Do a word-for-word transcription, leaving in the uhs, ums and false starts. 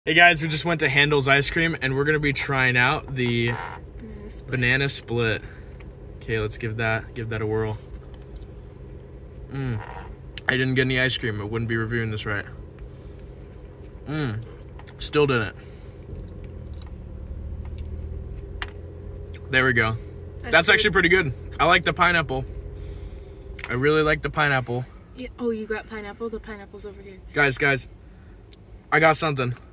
Hey guys, we just went to Handel's Ice Cream and we're gonna be trying out the banana split. Banana split. Okay, let's give that give that a whirl. Mmm. I didn't get any ice cream. I wouldn't be reviewing this right. Mmm. Still didn't. There we go. That's, That's actually pretty good. I like the pineapple. I really like the pineapple. Yeah. Oh, you got pineapple? The pineapple's over here. Guys, guys. I got something.